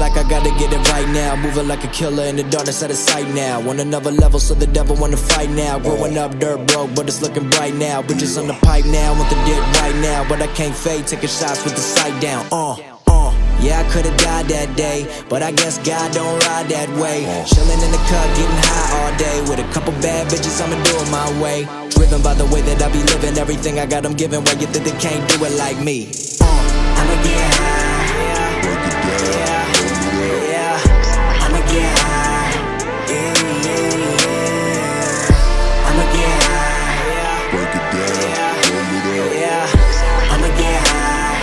like I gotta get it right now. Moving like a killer in the darkness out of sight now. On another level, so the devil wanna fight now. Growing up dirt broke, but it's looking bright now. Bitches on the pipe now, want the dick right now. But I can't fade, taking shots with the sight down. Yeah, I could've died that day, but I guess God don't ride that way. Chillin' in the cut, getting high all day. With a couple bad bitches, I'ma do it my way. Driven by the way that I be living, everything I got I'm giving. Why you think they can't do it like me? I'ma get high, yeah, I'ma get high, yeah, I'ma get high, break it down, roll it up. yeah, I'ma get high,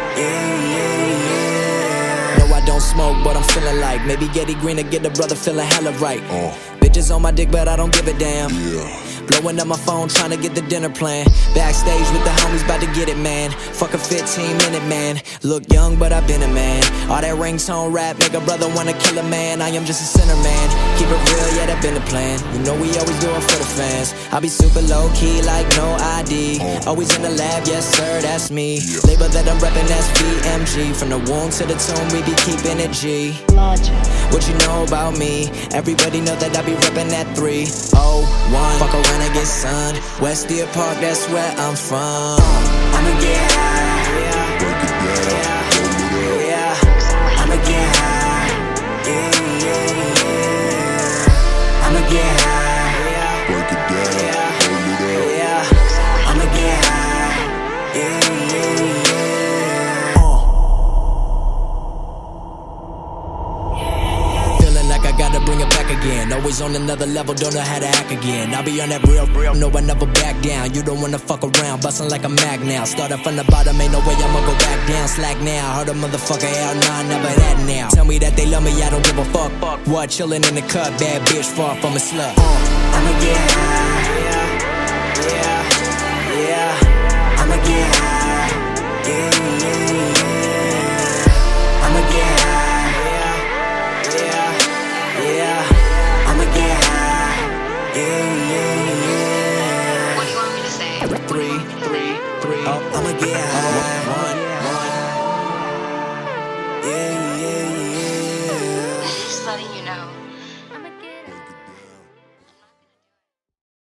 No, I don't smoke, but I'm feeling like maybe Getty Green to get a brother feeling hella right. Bitches on my dick, but I don't give a damn. Blowing up my phone, trying to get the dinner plan. Backstage with the homies, about to get it, man. Fuck a 15-minute man. Look young, but I've been a man. All that ringtone rap make a brother wanna kill a man. I am just a sinner, man. Keep it real, yeah, that been the plan. You know we always do it for the fans. I be super low-key, like no ID. Always in the lab, yes sir, that's me. Label that I'm reppin', that's BMG. From the womb to the tomb, we be keeping it G. What you know about me? Everybody know that I be reppin' that 301. Fuck around and get sun. West Deer Park, that's where I'm from. I'ma get high, Break it down, roll it up. I'ma get high, I'ma get high, Break it down, roll it up. I'ma get high, Feeling like I gotta bring it back again. Always on another level, don't know how to act again. I'll be on that real, no, I never back down. You don't wanna fuck around, bustin' like a mag now. Started from the bottom, ain't no way I'ma go back down. Slack now, heard a motherfucker out, nah, never that now. Tell me that they love me, I don't give a fuck. What, chillin' in the cut, bad bitch, far from a slut. I'ma get high, I'ma get high, I'ma get high, I'ma get high, What do you want me to say? 3, 3, 3. I'ma get high. 1, 1.